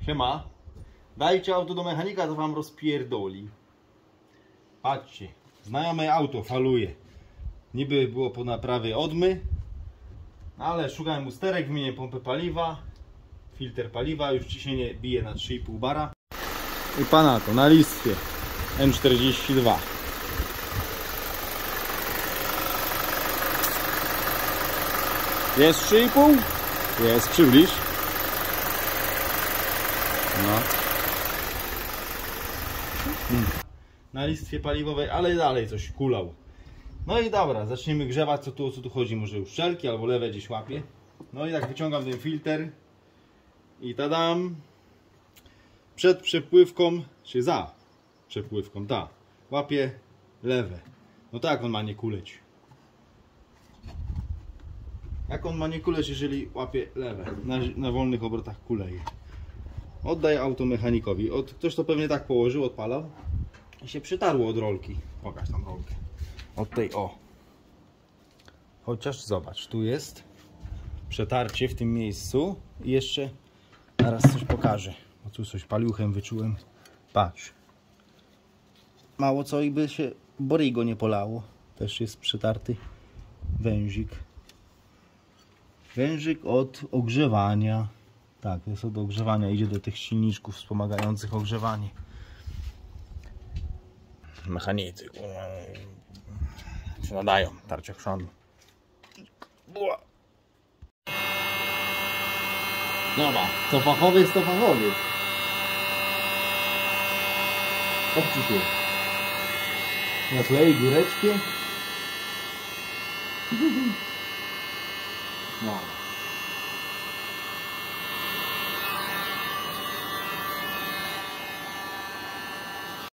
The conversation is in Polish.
Siema. Dajcie auto do mechanika, to wam rozpierdoli. Patrzcie, znajome auto faluje. Niby było po naprawie odmy, ale szukałem usterek, wymienię pompę paliwa, filtr paliwa, już ciśnienie bije na 3,5 bara. I pana to na listwie N42. Jest 3,5? Jest, przybliż. No. Na listwie paliwowej, ale dalej coś kulał. No i dobra, zaczniemy grzewać, o co tu chodzi. Może uszczelki albo lewe gdzieś łapie. No i tak wyciągam ten filtr i tadam. Przed przepływką, czy za przepływką, łapie lewe. No tak on ma nie kuleć. Jak on ma nie kuleć, jeżeli łapie lewe? Na wolnych obrotach kuleje. Oddaję auto mechanikowi. Ktoś to pewnie tak położył, odpalał i się przytarło od rolki. Pokaż tam rolkę. Od tej o. Chociaż zobacz, tu jest przetarcie w tym miejscu i jeszcze zaraz coś pokażę. Bo tu coś paliuchem wyczułem. Patrz. Mało co i by się Borigo nie polało. Też jest przetarty węzik. Wężyk od ogrzewania. Tak, to jest od ogrzewania. Idzie do tych silniczków wspomagających ogrzewanie. Mechanicy się nadają. Tarcia chrzanu. Dobra, co fachowiec, to fachowiec. Obciszył. Naklei góreczkę. No.